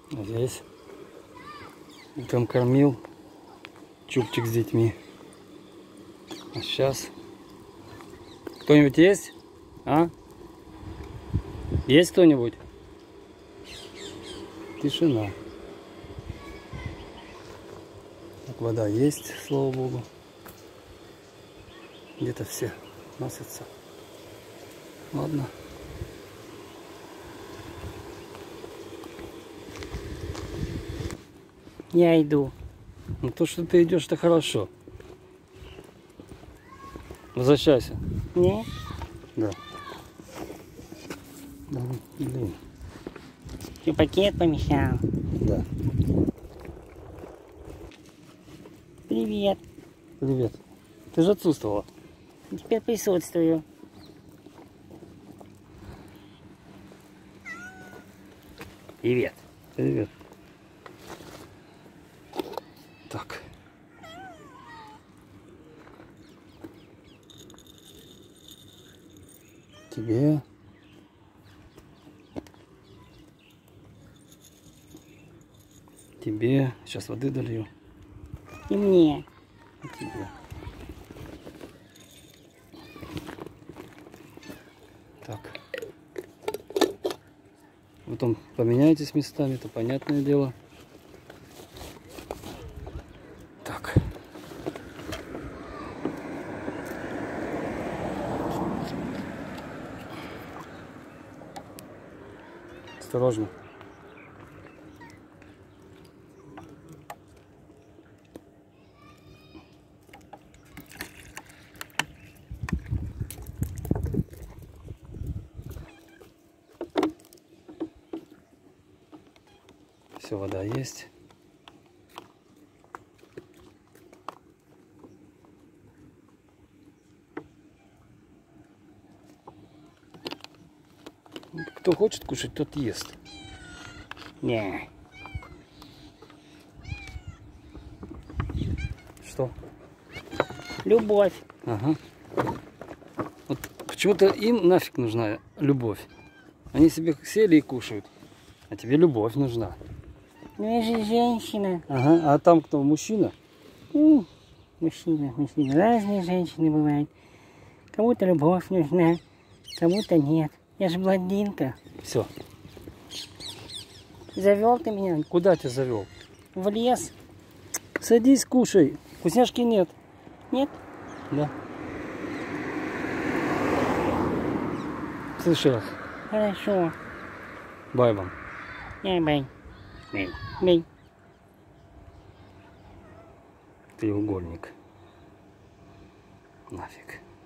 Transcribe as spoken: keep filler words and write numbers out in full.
Здесь утром кормил Чупчик с детьми. А сейчас кто-нибудь есть? А? Есть кто-нибудь? Тишина. Так, вода есть, слава богу. Где-то все носятся. Ладно. Я иду. Ну то, что ты идешь, это хорошо. Возвращайся. Не? Да. Да, блин. Ты пакет помещал. Да. Привет. Привет. Ты же отсутствовала. Теперь присутствую. Привет. Привет. Так. Тебе. Тебе. Сейчас воды долью. И мне. И тебе. Так. Потом поменяйтесь местами, это понятное дело. Так. Осторожно. Все, вода есть. Кто хочет кушать, тот ест. Не. Что? Любовь. Ага. Вот почему-то им нафиг нужна любовь. Они себе сели и кушают. А тебе любовь нужна. Ну я же женщина. Ага. А там кто? Мужчина? М, Мужчина, мужчина. Разные женщины бывают. Кому-то любовь нужна, кому-то нет. Я же блондинка. Все. Завел ты меня Куда тебя завел? в лес. Садись, кушай. Вкусняшки нет. Нет? Да. Слышал. Хорошо. Бай вам. Я бай. Бай. Бай. Треугольник. Нафиг.